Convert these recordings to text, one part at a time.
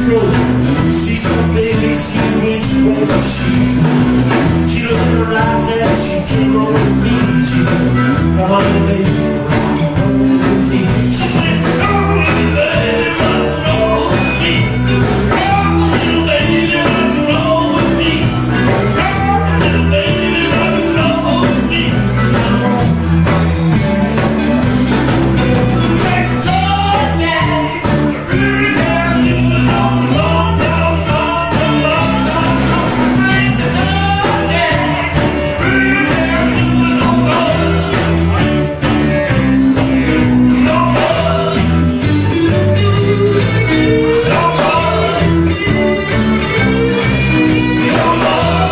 stroke. See some baby, see which way was she looked in her eyes and she came over to me. She said, come on baby, come with me. She said, come on baby, roll with me. Come on baby, roll with me. Come on baby, roll with me. Come on. Take the toy, Jack. You really can't do it no more, no more, no more. Take the toy, Jack. You really can't do it no more. No more. No more. No more.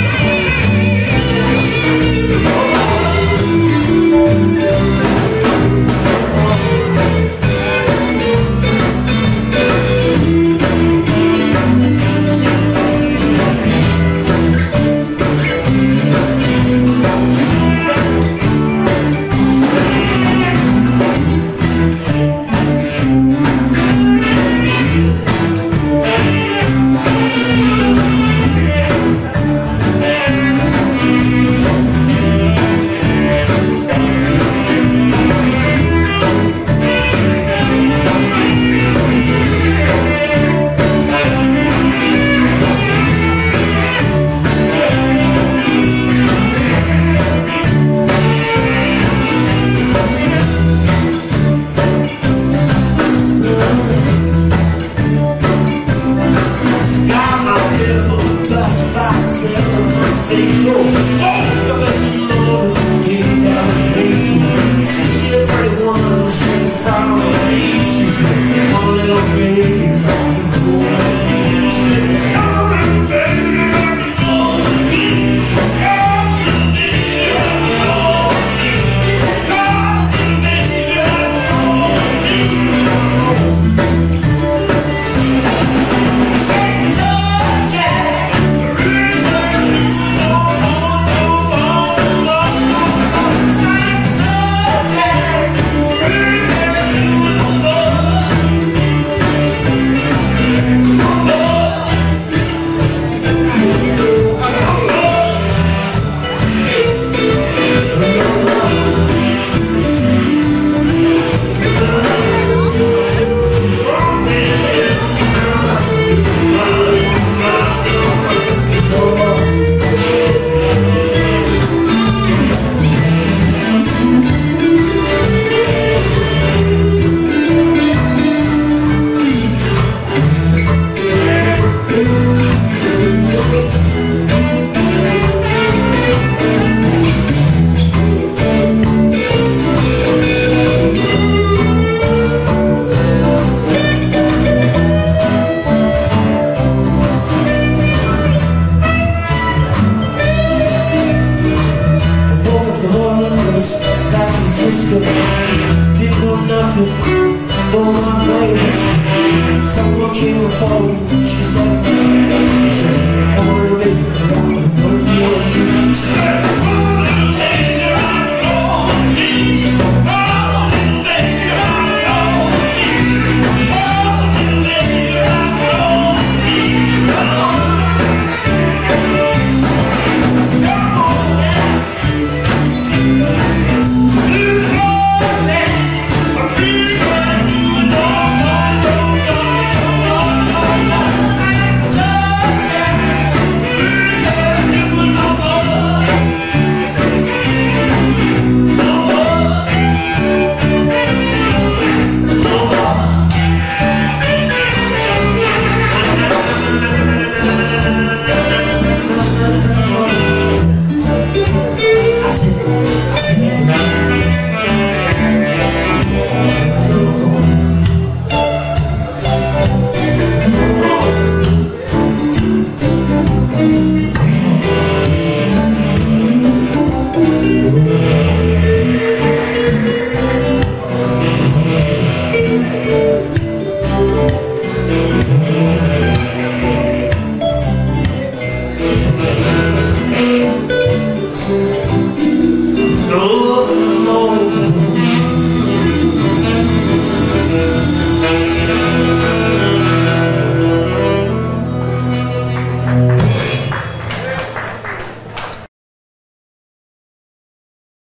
Didn't know nothing, no one made it. Someone came and phoned. She said, come on